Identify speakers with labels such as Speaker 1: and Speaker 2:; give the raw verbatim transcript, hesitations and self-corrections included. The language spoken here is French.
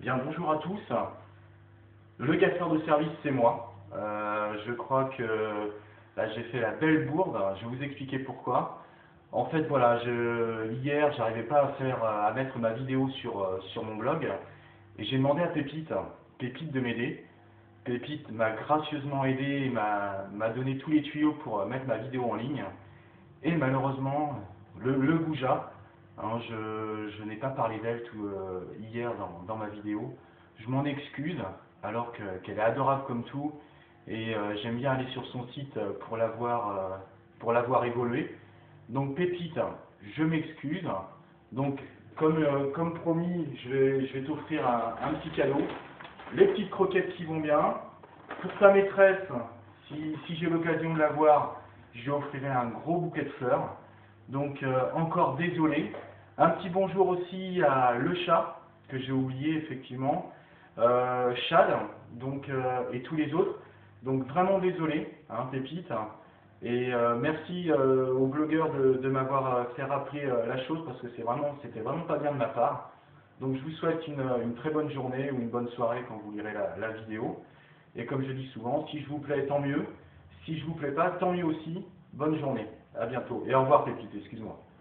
Speaker 1: Bien, bonjour à tous. Le casseur de service, c'est moi. Euh, je crois que là, j'ai fait la belle bourde. Je vais vous expliquer pourquoi. En fait, voilà, je, hier, j'arrivais pas à faire, à mettre ma vidéo sur, euh, sur mon blog. Et j'ai demandé à Pépite, Pépite de m'aider. Pépite m'a gracieusement aidé et m'a m'a donné tous les tuyaux pour euh, mettre ma vidéo en ligne. Et malheureusement, le, le goujat, hein, je, je n'ai pas parlé d'elle tout, euh, hier dans, dans ma vidéo. Je m'en excuse, alors que- qu'elle est adorable comme tout. Et euh, j'aime bien aller sur son site euh, pour la voir, euh, pour la voir évoluer. Donc Pépite, je m'excuse. Donc comme, euh, comme promis, je vais, je vais t'offrir un, un petit cadeau. Les petites croquettes qui vont bien. Pour ta maîtresse, si, si j'ai l'occasion de la voir, je lui offrirai un gros bouquet de fleurs. Donc euh, encore désolé. Un petit bonjour aussi à Le Chat, que j'ai oublié effectivement. Euh, Chad, donc, euh, et tous les autres. Donc vraiment désolé, hein, Pépite. Et euh, merci euh, aux blogueurs de, de m'avoir euh, fait rappeler euh, la chose parce que c'est vraiment, c'était vraiment pas bien de ma part. Donc je vous souhaite une, une très bonne journée ou une bonne soirée quand vous lirez la, la vidéo. Et comme je dis souvent, si je vous plais, tant mieux. Si je vous plais pas, tant mieux aussi. Bonne journée. À bientôt. Et au revoir, Pépite, excuse-moi.